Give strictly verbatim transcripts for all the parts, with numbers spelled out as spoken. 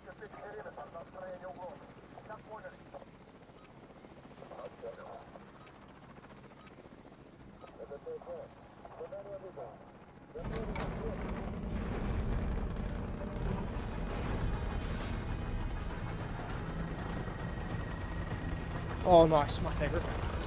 Oh, nice, my favourite.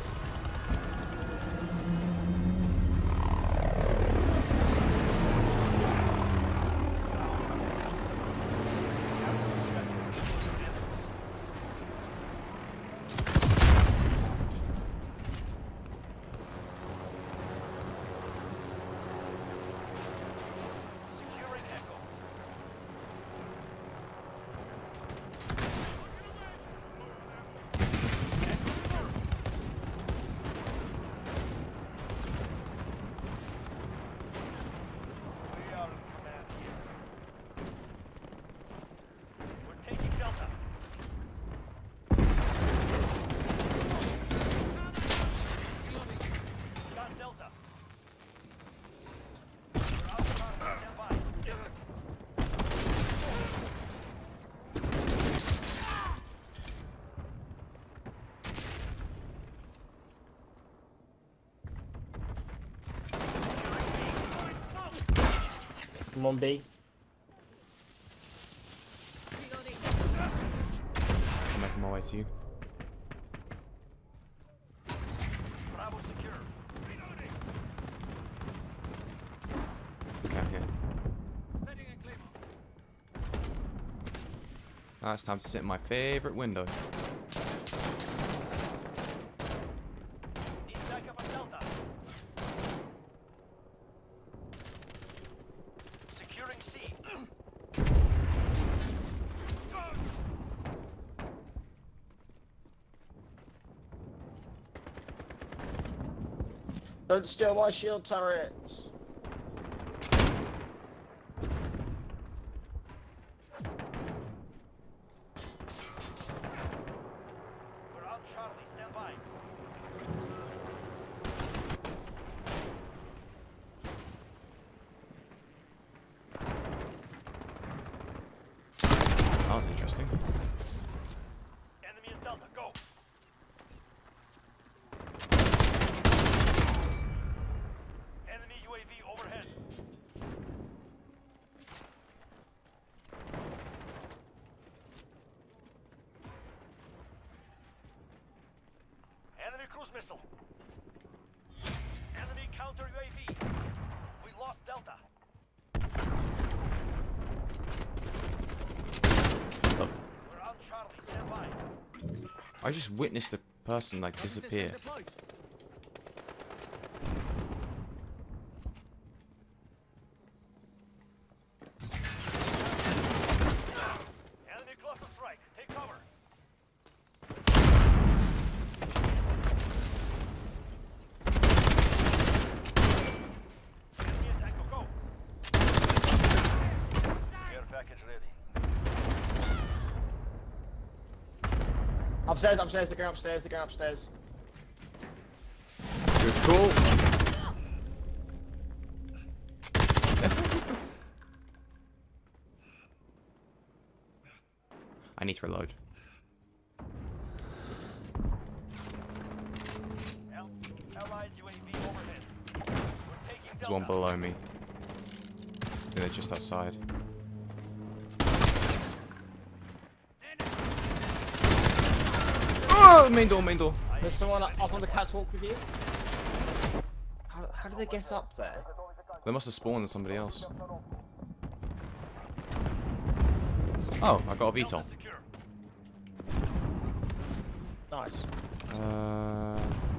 Come on, B. I'm making my way to you. Bravo secure. Reloading. Okay, I'm here. Setting a claymore. Now it's time to sit in my favourite window. Need backup on Delta. Securing C. Don't steal my shield turrets. We're on Charlie. Stand by. That was interesting. Enemy in Delta. Go. Enemy U A V overhead. Enemy cruise missile. Enemy counter U A V. We lost Delta. Look, We're on Charlie. Stand by. I just witnessed a person like disappear. Enemy cluster strike. Take cover. Enemy at Echo. Go. Care package ready. Upstairs, upstairs, they're going upstairs, they're going upstairs. Good call. I need to reload. Al- Allied U A V overhead. We're taking There's one Delta. below me. I think they're just outside. Oh, main door, main door. There's someone up on the catwalk with you. How, how did they get up there? They must have spawned on somebody else. Oh, I got a V TOL. Delta secure. Nice. Uh,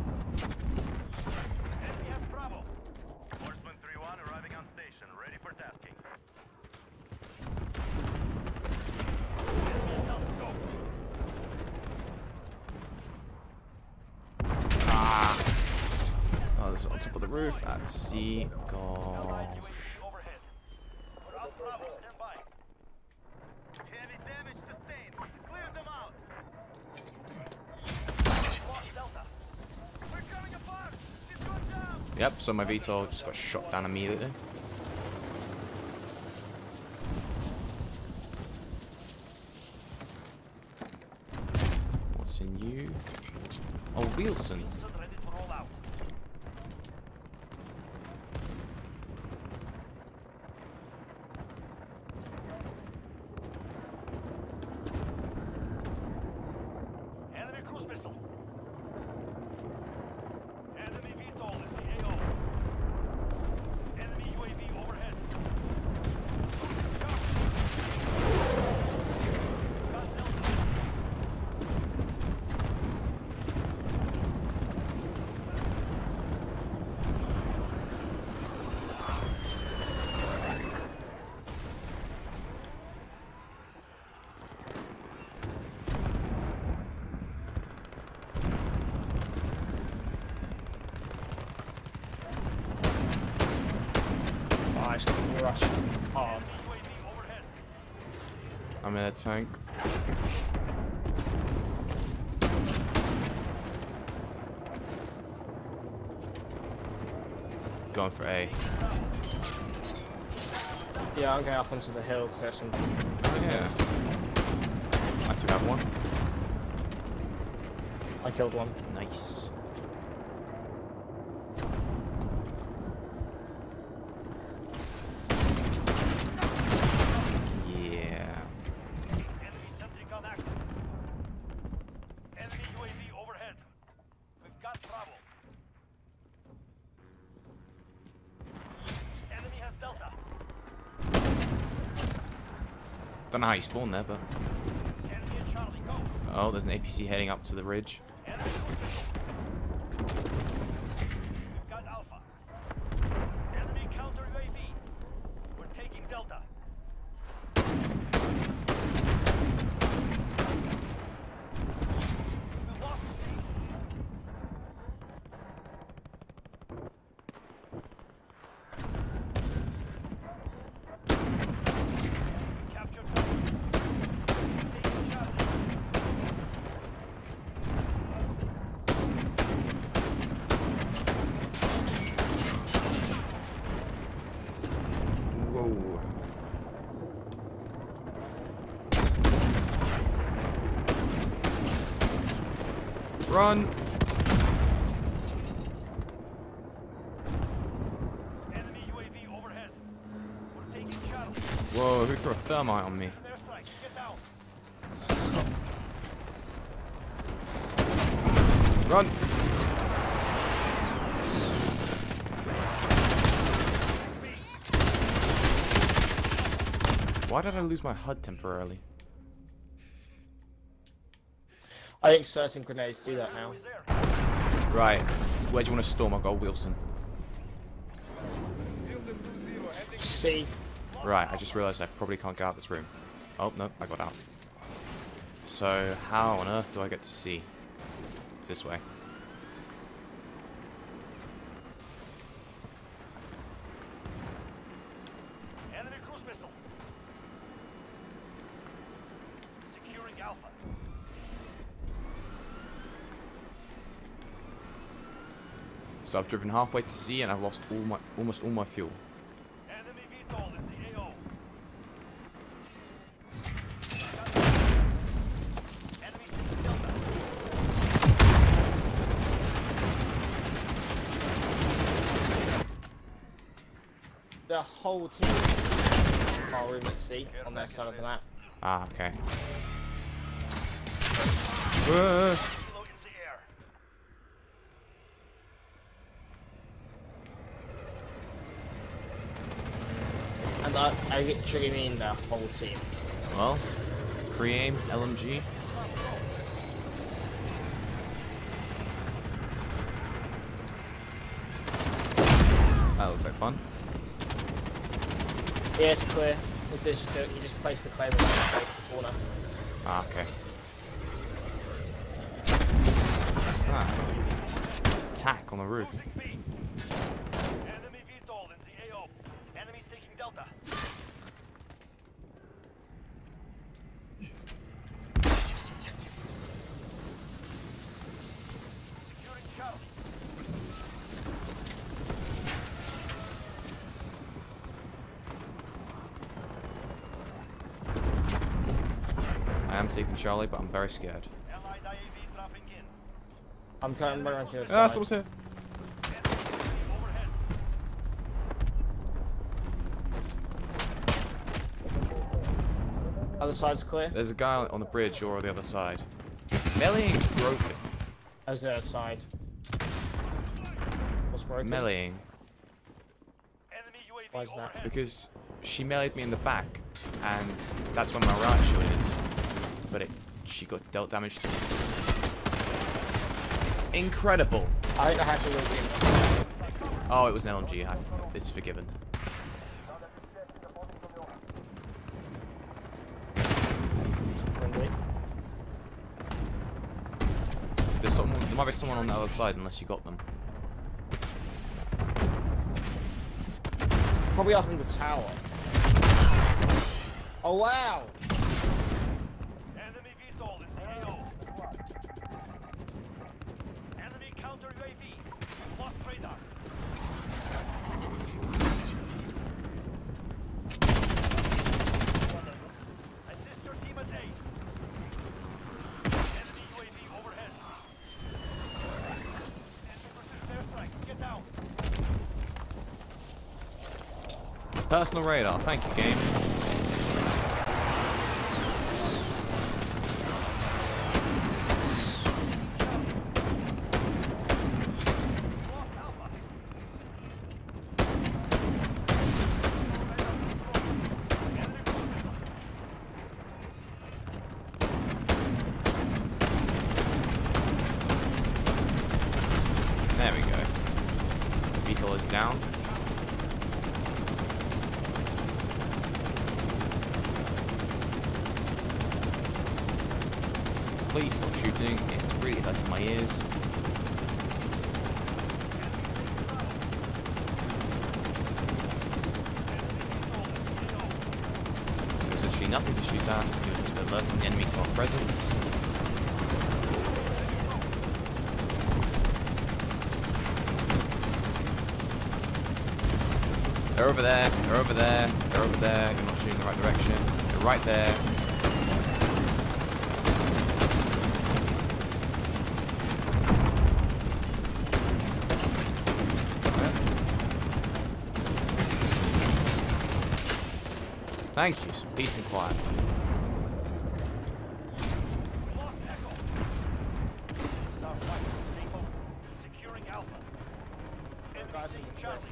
Enemy has Bravo. Horseman three one arriving on station. Ready for tasking. Enemy at Delta. Go. oh, this is on top of the roof at sea. God. Allied U A V overhead. We're on Bravo. Stand by. Heavy damage sustained. Clear them out. Lost Delta. We're coming apart. It's going down. Yep, so my V TOL just got shot down immediately. Missing you. Oh, Wilson. Wilson ready to roll out. Enemy cruise missile. Enemy V TOL in the A O. Enemy U A V overhead. Got Delta. Oh, I just got rushed hard. Enemy U A V overhead. I'm in a tank. Going for A. Yeah, I'm going up onto the hill because there's some. Oh yeah. I took out one. I killed one. Nice. Yeah. Enemy sentry gun active. Enemy U A V overhead. We've got Bravo. Enemy has Delta. Don't know how you spawned there, but Enemy and Charlie, go. oh, there's an A P C heading up to the ridge. Enemy cruise missile. We've got Alpha. Enemy counter U A V. We're taking Delta. We lost C. Captured Bravo. Taking Charlie. Whoa. Run! Enemy U A V overhead. We're taking Charlie. Whoa, who threw a thermite on me? Airstrike, get down. Run! Why did I lose my H U D temporarily? I think certain grenades do that now. Who's there? Right, where do you want to storm? I'll go Wilson. C. Right, I just realised I probably can't get out this room. Oh, no, I got out. So, how on earth do I get to C? This way. Enemy cruise missile. Securing Alpha. So I've driven halfway to C and I've lost all my, almost all my fuel. Enemy V TOL in the A O. Enemy taking Delta. The whole team is our room at C on their side of the map. Ah, okay. Uh, Kilo in the air. And I, I literally mean the whole team. well, pre-aim, L M G. That looks like fun. Yeah, it's clear. With this, uh, you just place the claymore in the corner. Ah, okay. What's that? There's attack on the roof. B. Enemy V TOL in the A O. Enemies taking Delta. Securing Charlie. I am taking Charlie, but I'm very scared. Allied I A V I'm coming back to the Ah, side. someone's here. Overhead. Other side's clear. There's a guy on the bridge or the other side. Meleeing's broken. How's the other side? What's broken? Meleeing. Enemy U A V Why is that? overhead. Because she meleeed me in the back, and that's when my right shield is. But it, she got dealt damage to. Incredible. I, I had to look in. Oh, it was an L M G. I, it's forgiven. Friendly. There's someone. There might be someone on the other side unless you got them. Probably up in the tower. Oh wow! Enemy V TOL in C A O. Enemy counter U A V. Lost radar. Assist your team at A. Enemy U A V overhead. Enemy pursuit airstrike. Get down. Personal radar. Thank you, game. Lost Alpha. Enemy cruise missile. There we go. Beetle is down. Please stop shooting. It's really hurting my ears. There's actually nothing to shoot at. You're just alerting the enemy to our presence. They're over there. They're over there. They're over there. You're not shooting in the right direction. They're right there. Thank you. Some peace and quiet. Lost Echo. This is our fight. Stay focused. Securing Alpha. Enemy Guys, taking in Charlie.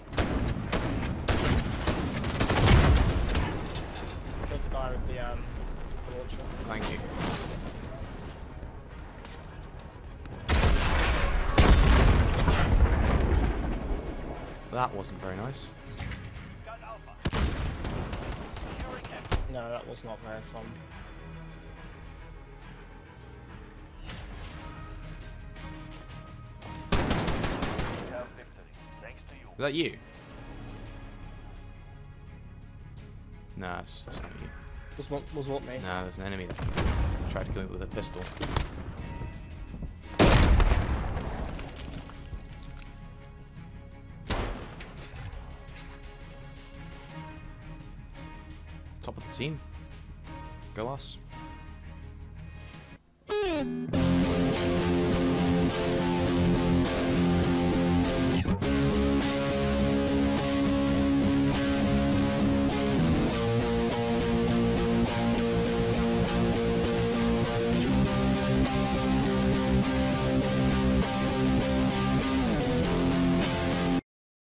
Killed the guy with the um the launcher. Thank you. That wasn't very nice. Got Alpha. Securing Echo. No, that was not very fun. We have victory. Thanks to you. Was that you? Nah, that's, that's not you. Was what was what me? Nah, there's an enemy that tried to kill me with a pistol. Top of the team. Go us.